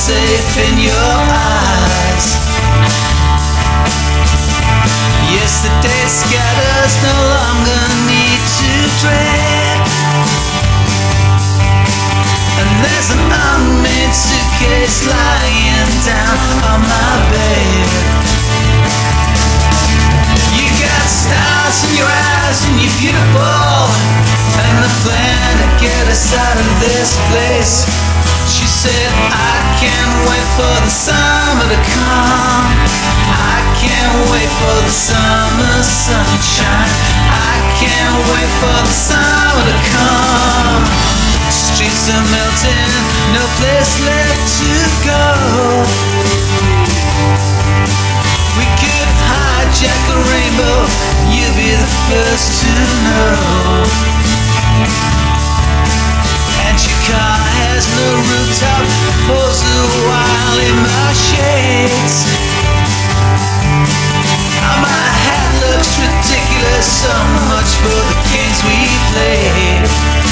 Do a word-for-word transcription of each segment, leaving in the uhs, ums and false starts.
safe in your eyes. Yesterday's scatters no longer need to dread, and there's an unmade suitcase lying down on my bed. You got stars in your eyes and you're beautiful, and the plan to get us out of this place. She said, I can't wait for the summer to come. I can't wait for the summer sunshine. I can't wait for the summer to come. Streets are melting, no place left to go. We could hijack a rainbow, you'll be the first to know. And your car has no rooftop, pulls a while in my shades. And my hat looks ridiculous, so much for the games we played.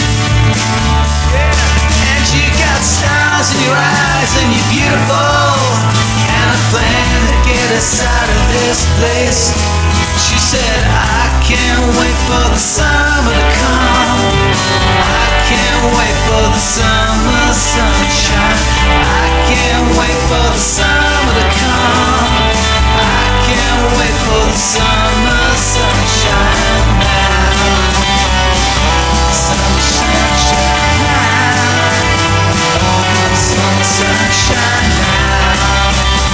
And you got stars in your eyes and you're beautiful, and a plan to get us out of this place. She said, I can't wait for the summer to come. I can't wait for the summer sunshine. I can't wait for the summer to come. I can't wait for the summer sunshine now. Summer sunshine now. Summer sunshine now.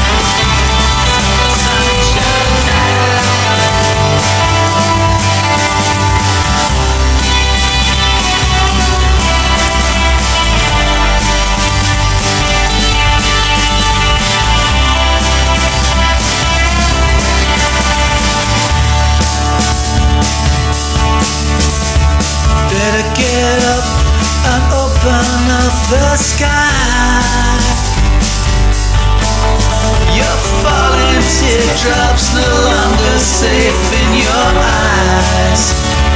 Sunshine now. Better get up and open up the sky. You're falling teardrops, no longer safe in your eyes.